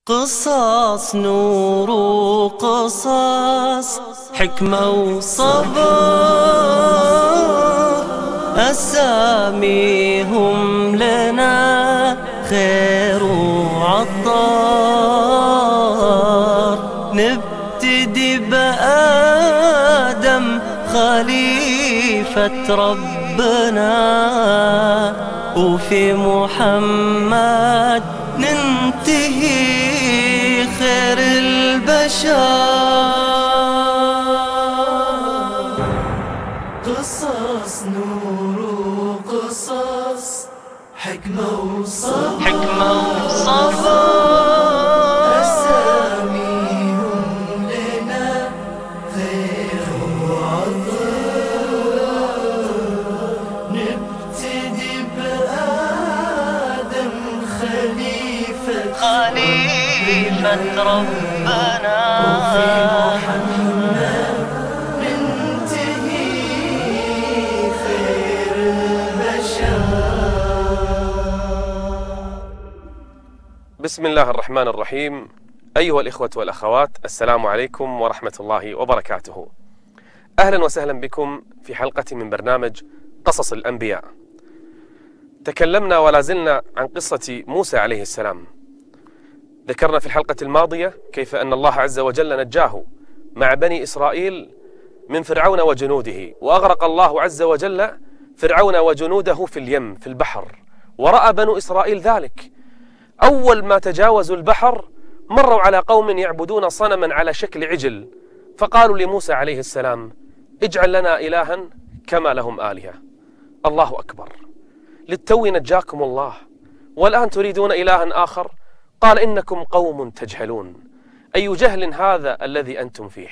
قصص نور وقصص حكمة وصبر، أساميهم لنا خير وعطار. نبتدي بآدم خليفة ربنا، وفي محمد ننتهي خير البشر. قصص نور وقصص حكمة وصبر، أساميهم لنا خير وعطاء. نبتدي بآدم خليفة ربنا، وفي محمد ننتهي خير البشر. بسم الله الرحمن الرحيم. أيها الإخوة والأخوات، السلام عليكم ورحمة الله وبركاته. أهلا وسهلا بكم في حلقة من برنامج قصص الأنبياء. تكلمنا ولا زلنا عن قصة موسى عليه السلام. ذكرنا في الحلقة الماضية كيف أن الله عز وجل نجاه مع بني إسرائيل من فرعون وجنوده، وأغرق الله عز وجل فرعون وجنوده في اليم في البحر، ورأى بنو إسرائيل ذلك. أول ما تجاوزوا البحر مروا على قوم يعبدون صنما على شكل عجل، فقالوا لموسى عليه السلام: اجعل لنا إلها كما لهم آلهة. الله أكبر، للتو نجاكم الله والآن تريدون إلها آخر؟ قال: إنكم قوم تجهلون. أي جهل هذا الذي أنتم فيه؟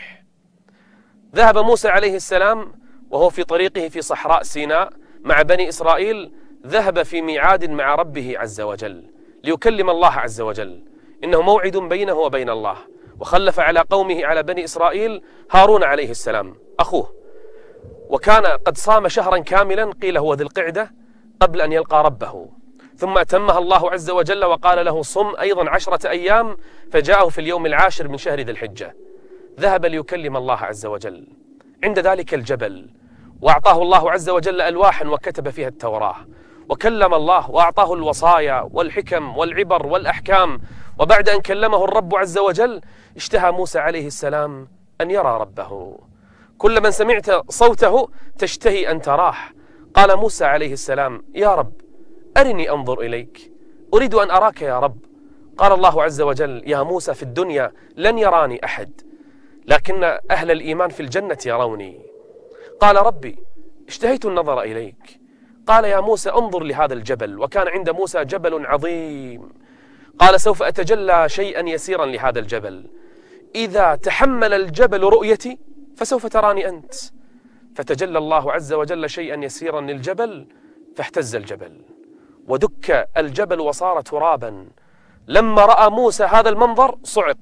ذهب موسى عليه السلام وهو في طريقه في صحراء سيناء مع بني إسرائيل، ذهب في ميعاد مع ربه عز وجل ليكلم الله عز وجل، إنه موعد بينه وبين الله. وخلف على قومه على بني إسرائيل هارون عليه السلام أخوه، وكان قد صام شهرا كاملا، قيل هو ذي القعدة، قبل أن يلقى ربه، ثم أتمها الله عز وجل وقال له: صم أيضا 10 أيام، فجاءه في اليوم العاشر من شهر ذي الحجة. ذهب ليكلم الله عز وجل عند ذلك الجبل، وأعطاه الله عز وجل ألواحا وكتب فيها التوراة، وكلم الله وأعطاه الوصايا والحكم والعبر والأحكام. وبعد أن كلمه الرب عز وجل اشتهى موسى عليه السلام أن يرى ربه. كل من سمعت صوته تشتهي أن تراه. قال موسى عليه السلام: يا رب أرني أنظر إليك، أريد أن أراك يا رب. قال الله عز وجل: يا موسى في الدنيا لن يراني أحد، لكن أهل الإيمان في الجنة يروني. قال: ربي اشتهيت النظر إليك. قال: يا موسى انظر لهذا الجبل. وكان عند موسى جبل عظيم. قال: سوف أتجلى شيئا يسيرا لهذا الجبل، إذا تحمل الجبل رؤيتي فسوف تراني أنت. فتجلى الله عز وجل شيئا يسيرا للجبل، فاهتز الجبل ودك الجبل وصار ترابا. لما رأى موسى هذا المنظر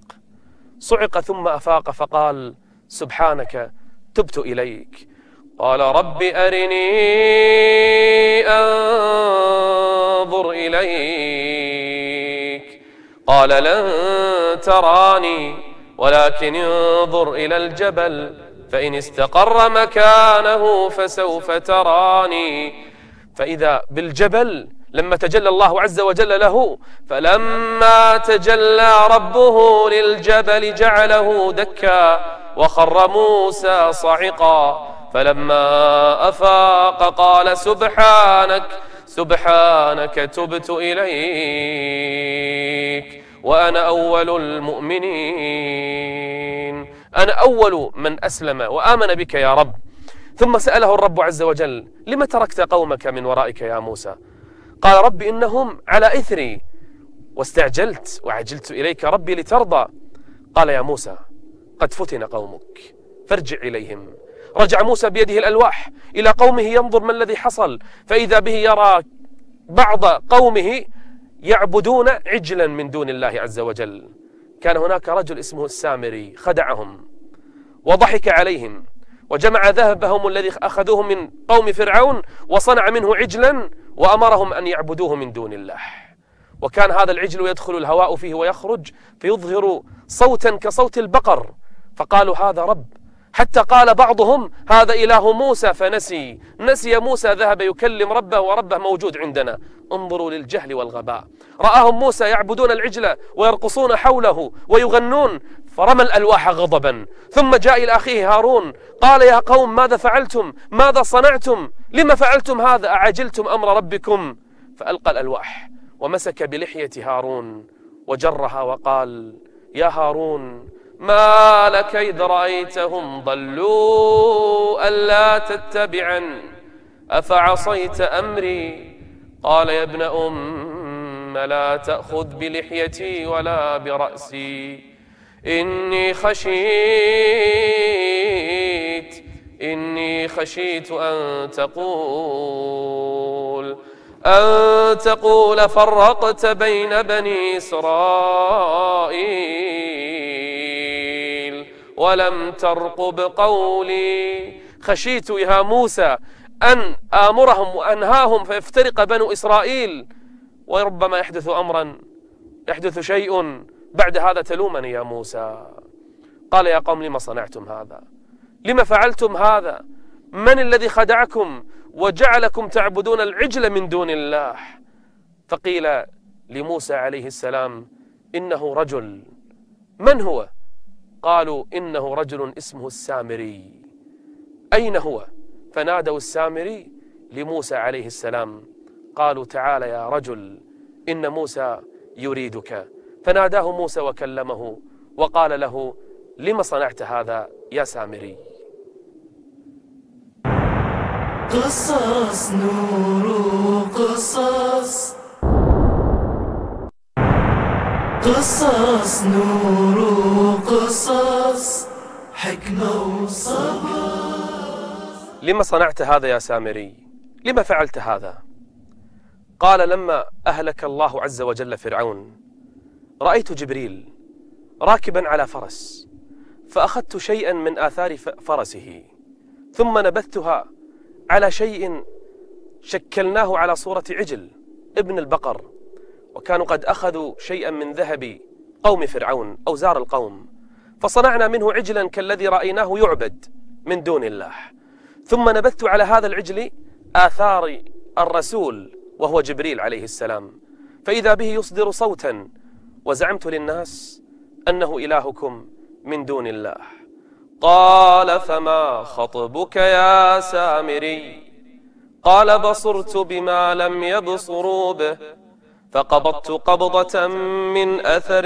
صعق ثم أفاق فقال: سبحانك تبت إليك. قال: رب أرني أنظر إليك. قال: لن تراني ولكن انظر إلى الجبل فإن استقر مكانه فسوف تراني. فإذا بالجبل لما تجلى الله عز وجل له، فلما تجلى ربه للجبل جعله دكا وخر موسى صعقا. فلما أفاق قال: سبحانك تبت إليك وأنا أول المؤمنين. أنا أول من أسلم وآمن بك يا رب. ثم سأله الرب عز وجل: لم تركت قومك من ورائك يا موسى؟ قال: رب إنهم على إثري واستعجلت وعجلت إليك ربي لترضى. قال: يا موسى قد فتن قومك فارجع إليهم. رجع موسى بيده الألواح إلى قومه ينظر ما الذي حصل، فإذا به يرى بعض قومه يعبدون عجلا من دون الله عز وجل. كان هناك رجل اسمه السامري خدعهم وضحك عليهم، وجمع ذهبهم الذي أخذوه من قوم فرعون وصنع منه عجلا وأمرهم أن يعبدوه من دون الله. وكان هذا العجل يدخل الهواء فيه ويخرج فيظهر صوتا كصوت البقر، فقالوا هذا رب، حتى قال بعضهم هذا إله موسى فنسي، نسي موسى ذهب يكلم ربه وربه موجود عندنا. انظروا للجهل والغباء. رآهم موسى يعبدون العجل ويرقصون حوله ويغنون فرمى الألواح غضبا، ثم جاء إلى أخيه هارون قال يا قوم ماذا فعلتم؟ ماذا صنعتم؟ لما فعلتم هذا؟ أعجلتم أمر ربكم؟ فألقى الألواح ومسك بلحية هارون وجرها وقال يا هارون ما لك إذ رأيتهم ضلوا ألا تتبعن أفعصيت أمري؟ قال يا ابن أم لا تأخذ بلحيتي ولا برأسي إني خشيت أن تقول فرقت بين بني إسرائيل ولم ترقب قولي. خشيت يا موسى أن آمرهم وأنهاهم فيفترق بنو إسرائيل، وربما يحدث أمرا، يحدث شيء بعد هذا تلومني يا موسى. قال يا قوم لما صنعتم هذا؟ لما فعلتم هذا؟ من الذي خدعكم وجعلكم تعبدون العجل من دون الله؟ فقيل لموسى عليه السلام إنه رجل. من هو؟ قالوا إنه رجل اسمه السامري. أين هو؟ فنادوا السامري لموسى عليه السلام، قالوا تعال يا رجل إن موسى يريدك. فناداه موسى وكلمه وقال له لما صنعت هذا يا سامري؟ قصص نور قصص، قصص نور قصص، حكمة وصبر. لما صنعت هذا يا سامري؟ لما فعلت هذا؟ قال لما أهلك الله عز وجل فرعون رأيت جبريل راكبا على فرس، فأخذت شيئا من آثار فرسه ثم نبذتها على شيء شكلناه على صورة عجل ابن البقر، وكانوا قد أخذوا شيئا من ذهب قوم فرعون أو زار القوم، فصنعنا منه عجلا كالذي رأيناه يعبد من دون الله، ثم نبذت على هذا العجل آثار الرسول وهو جبريل عليه السلام، فإذا به يصدر صوتا، وزعمت للناس أنه إلهكم من دون الله. قال فما خطبك يا سامري؟ قال بصرت بما لم يبصروا به فقبضت قبضة من أثر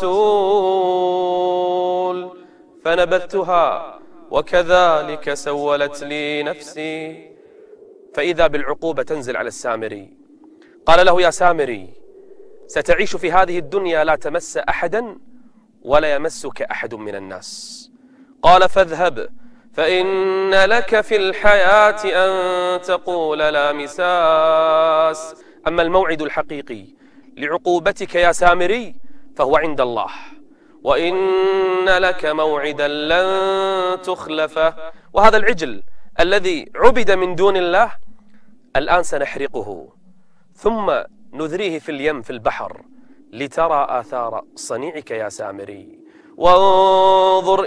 الرسول فنبذتها وكذلك سولت لي نفسي. فإذا بالعقوبة تنزل على السامري. قال له يا سامري ستعيش في هذه الدنيا لا تمس أحدا ولا يمسك أحد من الناس. قال فاذهب فإن لك في الحياة أن تقول لا مساس. أما الموعد الحقيقي لعقوبتك يا سامري فهو عند الله، وإن لك موعدا لن تخلفه. وهذا العجل الذي عبد من دون الله الآن سنحرقه ثم نذريه في اليم في البحر لترى آثار صنيعك يا سامري. وانظر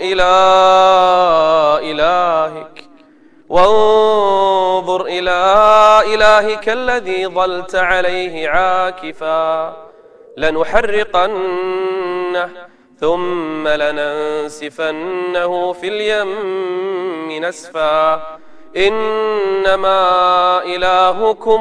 إلى إلهك الذي ظلت عليه عاكفا لنحرقنه ثم لننسفنه في اليم نسفا إنما إلهكم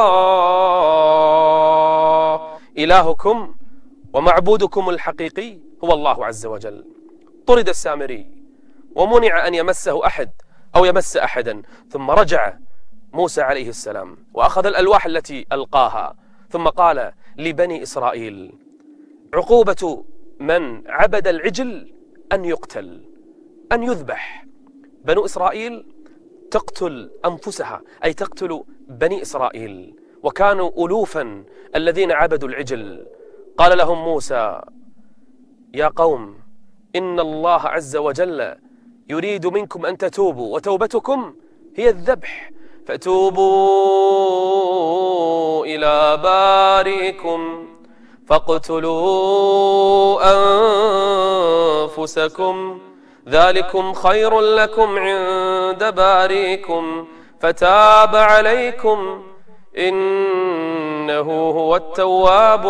الله. إلهكم ومعبودكم الحقيقي هو الله عز وجل. طرد السامري ومنع أن يمسه أحد أو يمس أحدا، ثم رجع موسى عليه السلام وأخذ الألواح التي ألقاها ثم قال لبني إسرائيل عقوبة من عبد العجل أن يقتل، أن يذبح. بنو إسرائيل تقتل أنفسها، أي تقتل بني إسرائيل، وكانوا ألوفا الذين عبدوا العجل. قال لهم موسى يا قوم إن الله عز وجل يريد منكم أن تتوبوا، وتوبتكم هي الذبح، فتوبوا إلى بارئكم فاقتلوا أنفسكم ذلكم خير لكم عند باريكم فتاب عليكم إنه هو التواب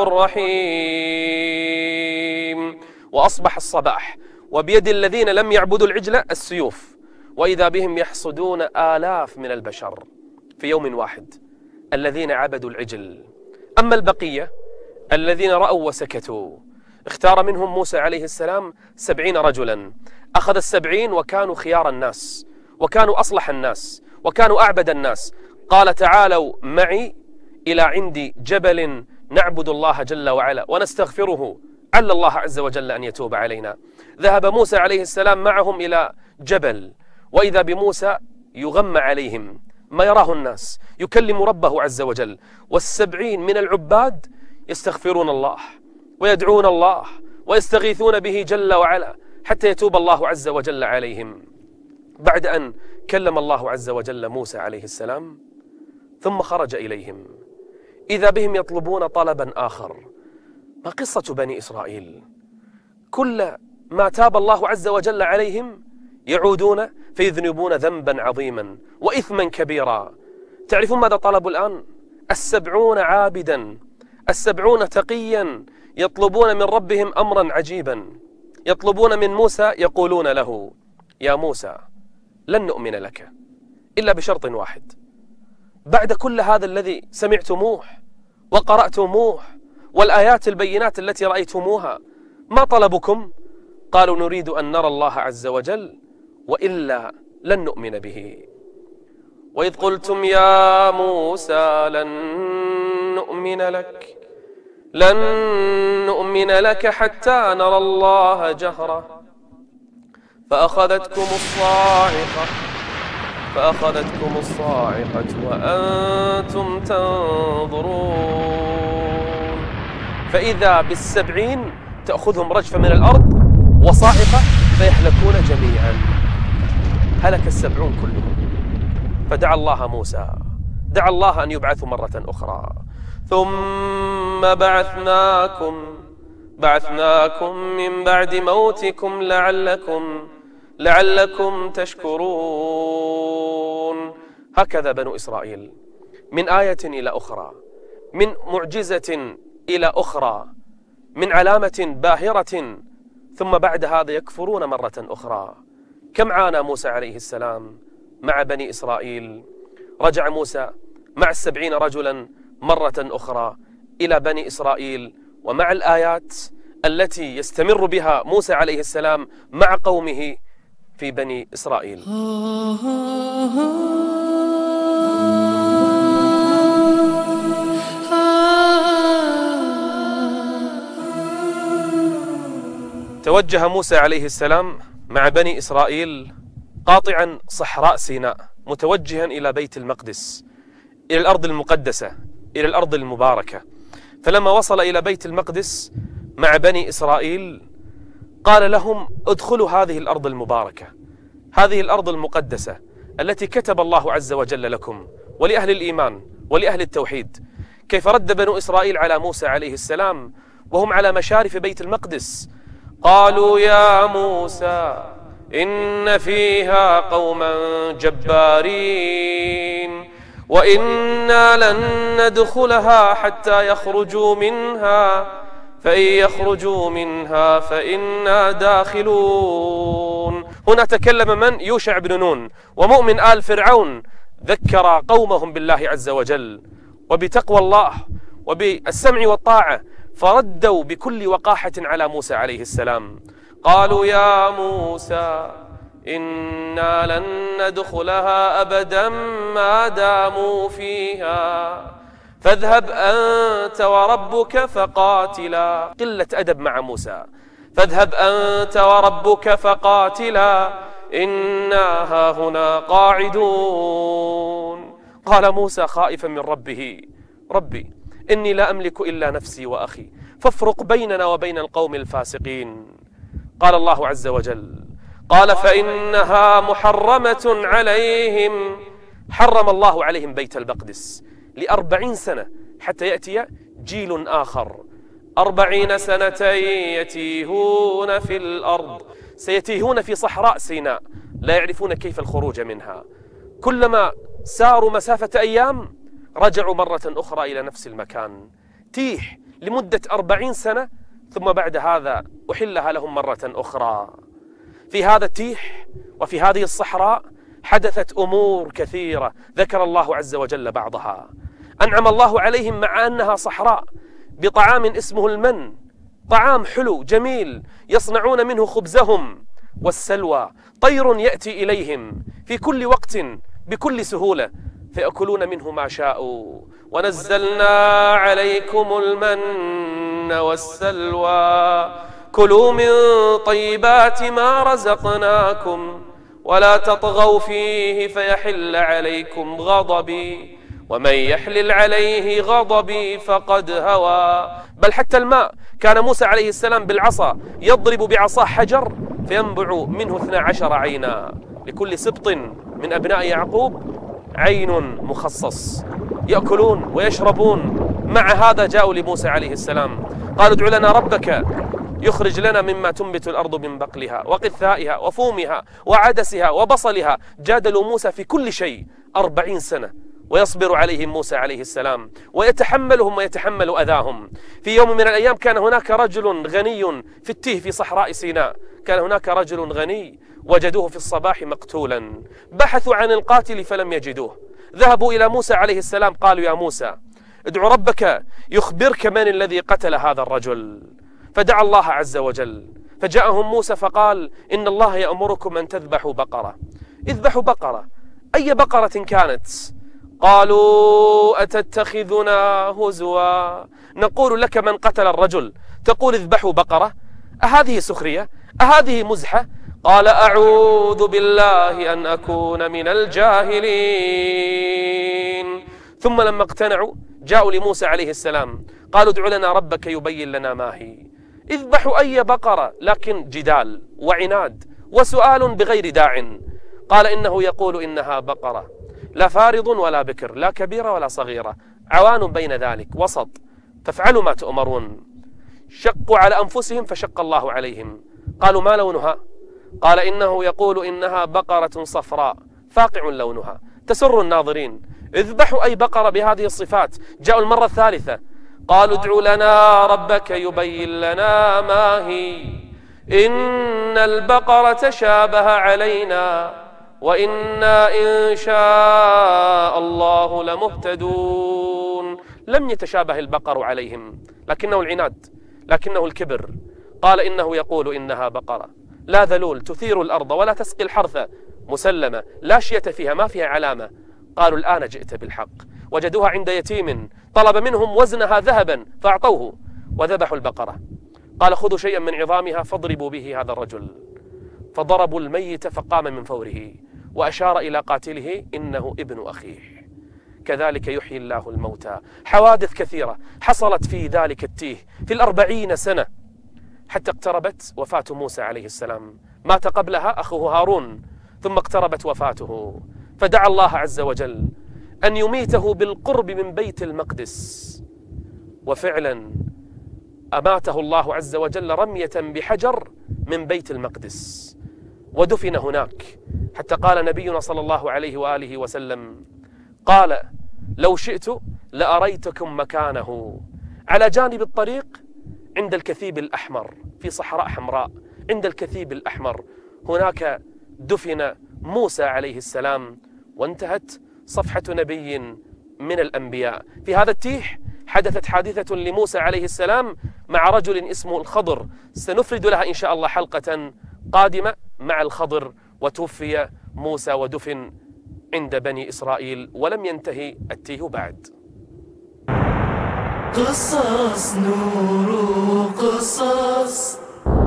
الرحيم. وأصبح الصباح وبيد الذين لم يعبدوا العجل السيوف، وإذا بهم يحصدون آلاف من البشر في يوم واحد الذين عبدوا العجل. أما البقية الذين رأوا وسكتوا اختار منهم موسى عليه السلام 70 رجلا، أخذ 70 وكانوا خيار الناس وكانوا أصلح الناس وكانوا أعبد الناس. قال تعالوا معي إلى عندي جبل نعبد الله جل وعلا ونستغفره عل الله عز وجل أن يتوب علينا. ذهب موسى عليه السلام معهم إلى جبل، وإذا بموسى يغمى عليهم ما يراه الناس، يكلم ربه عز وجل، وال70 من العباد يستغفرون الله ويدعون الله ويستغيثون به جل وعلا حتى يتوب الله عز وجل عليهم. بعد أن كلم الله عز وجل موسى عليه السلام ثم خرج إليهم، إذا بهم يطلبون طلبا آخر. ما قصة بني إسرائيل؟ كل ما تاب الله عز وجل عليهم يعودون فيذنبون ذنبا عظيما وإثما كبيرا. تعرفون ماذا طلبوا الآن؟ 70 عابدا، 70 تقيا يطلبون من ربهم أمرا عجيبا. يطلبون من موسى، يقولون له يا موسى لن نؤمن لك إلا بشرط واحد. بعد كل هذا الذي سمعتموه وقرأتموه والآيات البينات التي رأيتموها، ما طلبكم؟ قالوا نريد أن نرى الله عز وجل وإلا لن نؤمن به. وإذ قلتم يا موسى لن نؤمن لك حتى نرى الله جهرة فأخذتكم الصاعقة وأنتم تنظرون. فإذا بال70 تأخذهم رجفة من الأرض وصاعقة فيهلكون جميعا. هلك ال70 كلهم. فدعا الله موسى، دعا الله أن يبعثوا مرة أخرى. ثم بعثناكم من بعد موتكم لعلكم تشكرون. هكذا بنو إسرائيل، من آية إلى أخرى، من معجزة إلى أخرى، من علامة باهرة، ثم بعد هذا يكفرون مرة أخرى. كم عانى موسى عليه السلام مع بني إسرائيل؟ رجع موسى مع 70 رجلا مرة أخرى إلى بني إسرائيل، ومع الآيات التي يستمر بها موسى عليه السلام مع قومه في بني إسرائيل. توجه موسى عليه السلام مع بني إسرائيل قاطعا صحراء سيناء، متوجها إلى بيت المقدس، إلى الأرض المقدسة، إلى الأرض المباركة. فلما وصل إلى بيت المقدس مع بني إسرائيل قال لهم ادخلوا هذه الأرض المباركة، هذه الأرض المقدسة التي كتب الله عز وجل لكم ولأهل الإيمان ولأهل التوحيد. كيف رد بنو إسرائيل على موسى عليه السلام وهم على مشارف بيت المقدس؟ قالوا يا موسى إن فيها قوما جبارين وإنا لن ندخلها حتى يخرجوا منها فإن يخرجوا منها فإنا داخلون. هنا تكلم من؟ يوشع بن نون ومؤمن آل فرعون، ذكر قومهم بالله عز وجل وبتقوى الله وبالسمع والطاعة، فردوا بكل وقاحة على موسى عليه السلام. قالوا يا موسى إنا لن ندخلها أبدا ما داموا فيها فاذهب أنت وربك فقاتلا. قلة أدب مع موسى. فاذهب أنت وربك فقاتلا إنا هاهنا قاعدون. قال موسى خائفا من ربه ربي إني لا أملك إلا نفسي وأخي فافرق بيننا وبين القوم الفاسقين. قال الله عز وجل قال فإنها محرمة عليهم، حرم الله عليهم بيت المقدس ل40 سنة حتى يأتي جيل آخر 40 سنة يتيهون في الأرض، سيتيهون في صحراء سيناء لا يعرفون كيف الخروج منها. كلما ساروا مسافة أيام رجعوا مرة أخرى إلى نفس المكان. تيه لمدة 40 سنة، ثم بعد هذا أحلها لهم مرة أخرى. في هذا التيه وفي هذه الصحراء حدثت أمور كثيرة ذكر الله عز وجل بعضها. أنعم الله عليهم مع أنها صحراء بطعام اسمه المن، طعام حلو جميل يصنعون منه خبزهم، والسلوى طير يأتي إليهم في كل وقت بكل سهولة فيأكلون منه ما شاءوا. ونزلنا عليكم المن والسلوى كلوا من طيبات ما رزقناكم ولا تطغوا فيه فيحل عليكم غضبي ومن يحلل عليه غضبي فقد هوى. بل حتى الماء كان موسى عليه السلام بالعصا يضرب بعصاه حجر فينبع منه 12 عينا، لكل سبط من أبناء يعقوب عين مخصص، يأكلون ويشربون. مع هذا جاءوا لموسى عليه السلام قالوا ادع لنا ربك يخرج لنا مما تنبت الأرض من بقلها وقثائها وفومها وعدسها وبصلها. جادلوا موسى في كل شيء 40 سنة، ويصبر عليهم موسى عليه السلام ويتحملهم ويتحمل أذاهم. في يوم من الأيام كان هناك رجل غني في التيه في صحراء سيناء، كان هناك رجل غني وجدوه في الصباح مقتولا، بحثوا عن القاتل فلم يجدوه. ذهبوا إلى موسى عليه السلام قالوا يا موسى ادع ربك يخبرك من الذي قتل هذا الرجل. فدعا الله عز وجل فجاءهم موسى فقال إن الله يأمركم أن تذبحوا بقرة. اذبحوا بقرة، أي بقرة كانت. قالوا أتتخذنا هزوا نقول لك من قتل الرجل تقول اذبحوا بقرة؟ أهذه سخرية؟ أهذه مزحة؟ قال أعوذ بالله أن أكون من الجاهلين. ثم لما اقتنعوا جاءوا لموسى عليه السلام قالوا ادع لنا ربك يبين لنا ما هي. اذبحوا أي بقرة، لكن جدال وعناد وسؤال بغير داع. قال إنه يقول إنها بقرة لا فارض ولا بكر، لا كبيرة ولا صغيرة، عوان بين ذلك وسط، فافعلوا ما تؤمرون. شقوا على أنفسهم فشق الله عليهم. قالوا ما لونها؟ قال إنه يقول إنها بقرة صفراء فاقع لونها تسر الناظرين. اذبحوا أي بقرة بهذه الصفات. جاءوا المرة الثالثة قالوا ادع لنا ربك يبين لنا ما هي إن البقرة تشابه علينا وإنا إن شاء الله لمهتدون. لم يتشابه البقر عليهم، لكنه العناد، لكنه الكبر. قال إنه يقول إنها بقرة لا ذلول تثير الأرض ولا تسقي الحرث مسلمة لا شية فيها ما فيها علامة. قالوا الآن جئت بالحق. وجدوها عند يتيم طلب منهم وزنها ذهبا فأعطوه وذبحوا البقرة. قال خذوا شيئا من عظامها فاضربوا به هذا الرجل. فضربوا الميت فقام من فوره وأشار إلى قاتله إنه ابن أخيه. كذلك يحيي الله الموتى. حوادث كثيرة حصلت في ذلك التيه في 40 سنة، حتى اقتربت وفاة موسى عليه السلام. مات قبلها أخوه هارون، ثم اقتربت وفاته، فدعا الله عز وجل أن يميته بالقرب من بيت المقدس. وفعلا أماته الله عز وجل رمية بحجر من بيت المقدس ودفن هناك. حتى قال نبينا صلى الله عليه وآله وسلم قال لو شئت لأريتكم مكانه على جانب الطريق عند الكثيب الأحمر في صحراء حمراء، عند الكثيب الأحمر هناك دفن موسى عليه السلام، وانتهت صفحة نبي من الأنبياء. في هذا التيه حدثت حادثة لموسى عليه السلام مع رجل اسمه الخضر، سنفرد لها إن شاء الله حلقة قادمة مع الخضر. وتوفي موسى ودفن عند بني إسرائيل ولم ينتهي التيه بعد. قصص نور قصص،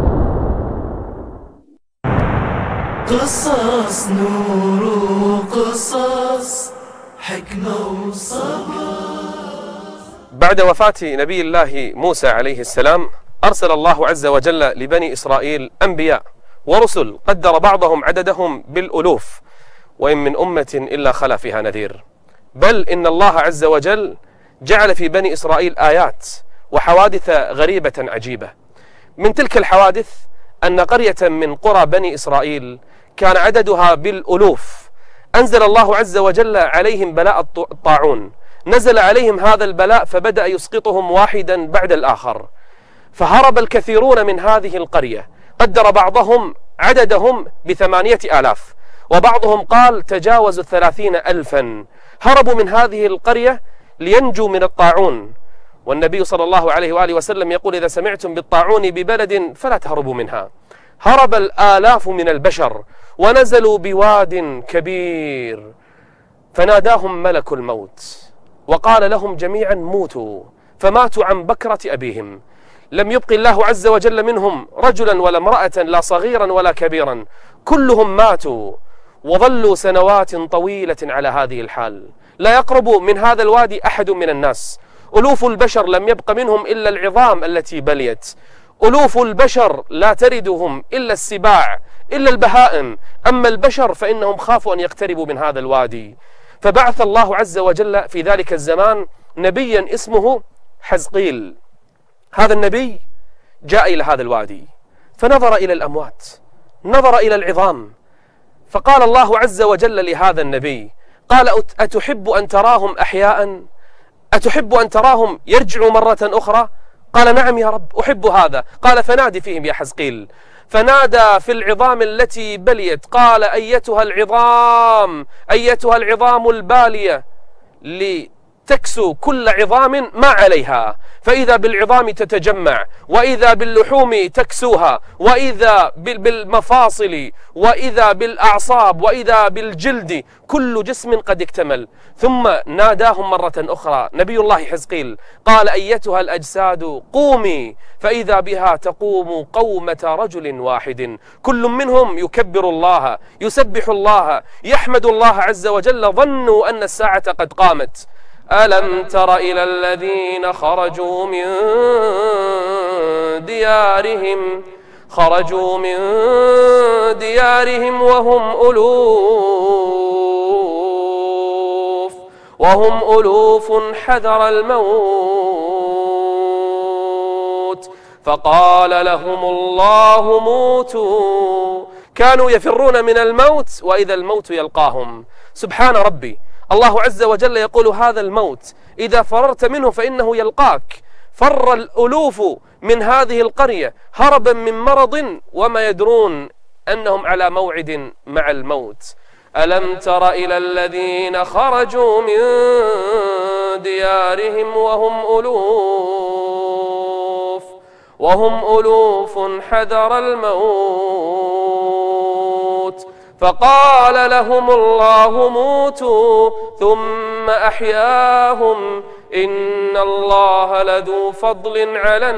قصص نور قصص، حكمة وصبر. بعد وفاة نبي الله موسى عليه السلام أرسل الله عز وجل لبني إسرائيل أنبياء ورسل قدر بعضهم عددهم بالألوف، وإن من أمة إلا خلا فيها نذير. بل إن الله عز وجل جعل في بني إسرائيل آيات وحوادث غريبة عجيبة. من تلك الحوادث أن قرية من قرى بني إسرائيل كان عددها بالألوف، أنزل الله عز وجل عليهم بلاء الطاعون، نزل عليهم هذا البلاء فبدأ يسقطهم واحدا بعد الآخر، فهرب الكثيرون من هذه القرية. قدر بعضهم عددهم ب8,000 وبعضهم قال تجاوزوا 30,000 هربوا من هذه القرية لينجوا من الطاعون. والنبي صلى الله عليه وآله وسلم يقول إذا سمعتم بالطاعون ببلد فلا تهربوا منها. هرب الآلاف من البشر ونزلوا بواد كبير، فناداهم ملك الموت وقال لهم جميعا موتوا، فماتوا عن بكرة أبيهم. لم يبق الله عز وجل منهم رجلا ولا امرأة، لا صغيرا ولا كبيرا، كلهم ماتوا وظلوا سنوات طويلة على هذه الحال. لا يقرب من هذا الوادي أحد من الناس. ألوف البشر لم يبق منهم إلا العظام التي بليت. ألوف البشر لا تردهم إلا السباع، إلا البهائم. أما البشر فإنهم خافوا أن يقتربوا من هذا الوادي. فبعث الله عز وجل في ذلك الزمان نبيا اسمه حزقيل. هذا النبي جاء إلى هذا الوادي فنظر إلى الأموات، نظر إلى العظام، فقال الله عز وجل لهذا النبي قال أتحب أن تراهم أحياء؟ أتحب أن تراهم يرجعوا مرة أخرى؟ قال نعم يا رب أحب هذا. قال فنادي فيهم يا حزقيل. فنادى في العظام التي بليت قال أيتها العظام، أيتها العظام البالية، لتكسو كل عظام ما عليها، فإذا بالعظام تتجمع، وإذا باللحوم تكسوها، وإذا بالمفاصل، وإذا بالأعصاب، وإذا بالجلد، كل جسم قد اكتمل. ثم ناداهم مرة أخرى نبي الله حزقيل قال أيتها الأجساد قومي، فإذا بها تقوم قومة رجل واحد، كل منهم يكبر الله، يسبح الله، يحمد الله عز وجل، ظنوا أن الساعة قد قامت. ألم تر إلى الذين خرجوا من ديارهم وهم ألوف حذر الموت فقال لهم الله موتوا. كانوا يفرون من الموت وإذا الموت يلقاهم. سبحان ربي، الله عز وجل يقول هذا الموت إذا فررت منه فإنه يلقاك. فر الألوف من هذه القرية هربا من مرض وما يدرون أنهم على موعد مع الموت. ألم تر إلى الذين خرجوا من ديارهم وهم ألوف حذر الموت فقال لهم الله موتوا ثم أحياهم إن الله لذو فضل على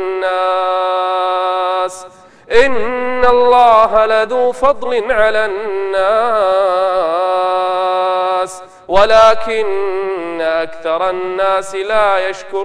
الناس ولكن أكثر الناس لا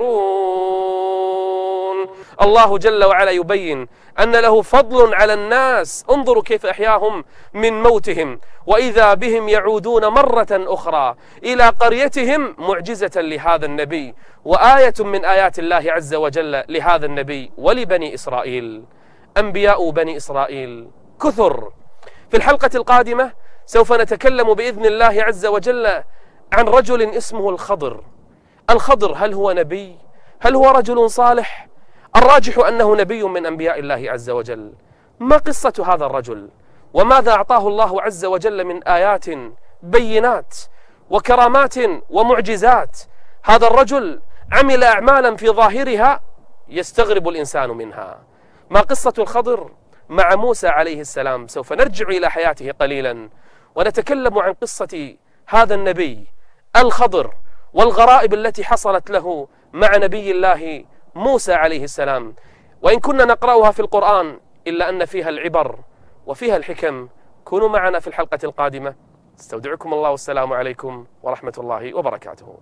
يشكرون. الله جل وعلا يبين أن له فضل على الناس. انظروا كيف أحياهم من موتهم، وإذا بهم يعودون مرة أخرى إلى قريتهم، معجزة لهذا النبي وآية من آيات الله عز وجل لهذا النبي ولبني إسرائيل. أنبياء بني إسرائيل كثر. في الحلقة القادمة سوف نتكلم بإذن الله عز وجل عن رجل اسمه الخضر. الخضر هل هو نبي؟ هل هو رجل صالح؟ الراجح أنه نبي من أنبياء الله عز وجل. ما قصة هذا الرجل؟ وماذا أعطاه الله عز وجل من آيات بينات وكرامات ومعجزات؟ هذا الرجل عمل أعمالا في ظاهرها يستغرب الإنسان منها. ما قصة الخضر مع موسى عليه السلام؟ سوف نرجع إلى حياته قليلا ونتكلم عن قصة هذا النبي الخضر والغرائب التي حصلت له مع نبي الله موسى عليه السلام. وإن كنا نقرأها في القرآن إلا أن فيها العبر وفيها الحكم. كونوا معنا في الحلقة القادمة. استودعكم الله والسلام عليكم ورحمة الله وبركاته.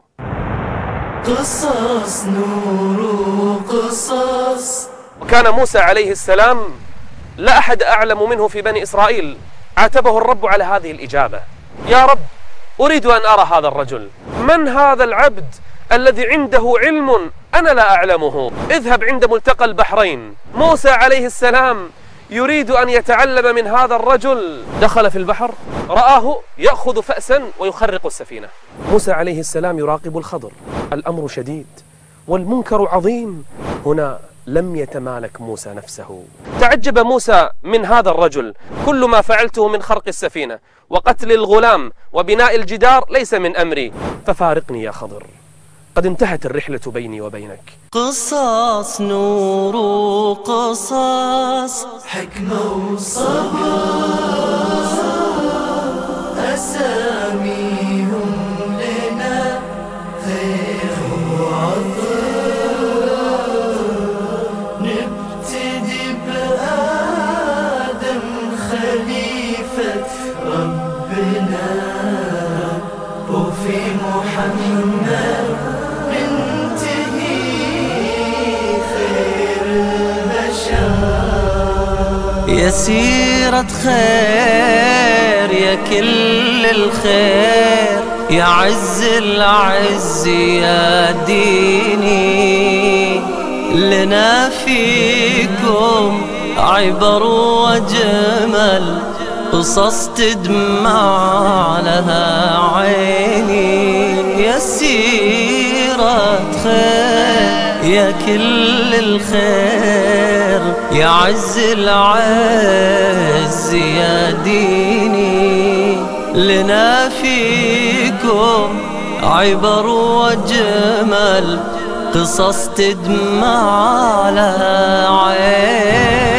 قصص نور قصص. وكان موسى عليه السلام لا أحد أعلم منه في بني إسرائيل. عاتبه الرب على هذه الإجابة: يا رب، أريد أن أرى هذا الرجل. من هذا العبد الذي عنده علم أنا لا أعلمه. اذهب عند ملتقى البحرين، موسى عليه السلام يريد أن يتعلم من هذا الرجل. دخل في البحر، رآه يأخذ فأسا ويخرق السفينة. موسى عليه السلام يراقب الخضر، الأمر شديد والمنكر عظيم. هنا لم يتمالك موسى نفسه، تعجب موسى من هذا الرجل. كل ما فعلته من خرق السفينة وقتل الغلام وبناء الجدار ليس من أمري، ففارقني يا خضر، قد انتهت الرحلة بيني وبينك. قصص نور وقصص حكمة وصبر، أساميهم لنا خير وعطر. نبتدي بآدم خليفة ربنا، وفي محمد يا سيرة خير يا كل الخير، يا عز العز يا ديني. لنا فيكم عبر وجمل، قصص تدمع لها عيني. يا سيرة خير يا كل الخير، يا عز العز يا ديني. لنا فيكم عبر وجمل، قصص تدمع لها عين.